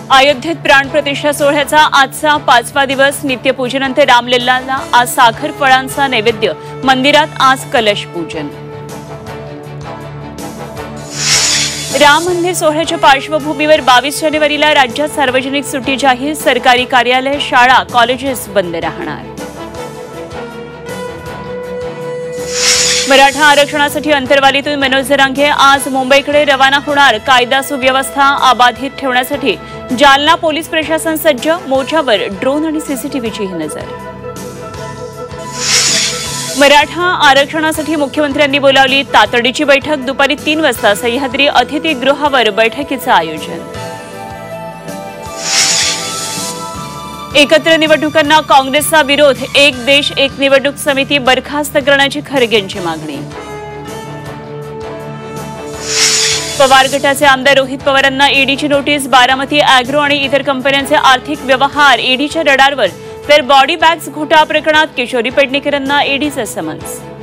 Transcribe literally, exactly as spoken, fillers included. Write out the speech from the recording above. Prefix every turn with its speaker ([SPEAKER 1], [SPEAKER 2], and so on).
[SPEAKER 1] अयोध्येत प्राणप्रतिष्ठा सोहळ्याचा आजचा पाचवा दिवस. नित्यपूजनानंतर रामलल्लाला आज साखर फळांचा नैवेद्य. मंदिरात आज कलश पूजन. राम मंदिर सोहळ्याच्या पार्श्वभूमीवर बावीस जानेवारीला राज्यात सार्वजनिक सुट्टी जाहीर. सरकारी कार्यालय, शाळा, कॉलेजेस बंद राहणार. मराठा आरक्षणासाठी अंतरवालीतून मनोज जरांगे आज मुंबईकडे रवाना होणार. कायदा सुव्यवस्था अबाधित ठेवण्यासाठी जालना पोलीस प्रशासन सज्ज. मोर्चावर ड्रोन आणि सीसीटीव्हीची नजर. मराठा आरक्षणासाठी मुख्यमंत्र्यांनी बोलावली तातडीची बैठक. दुपारी तीन वाजता सह्याद्री अतिथीगृहावर बैठकीचं आयोजन. एकत्र निवडणुकांना काँग्रेसचा विरोध. एक देश एक निवडणूक समिती बरखास्त करण्याची खरगेंची मागणी. पवार गटाचे आमदार रोहित पवारांना ईडीची नोटीस. बारामती अॅग्रो आणि इतर कंपन्यांचे आर्थिक व्यवहार ईडीच्या रडारवर. तर बॉडी बॅग्स घोटाळा प्रकरणात किशोरी पेडणेकरांना ईडीचं समन्स.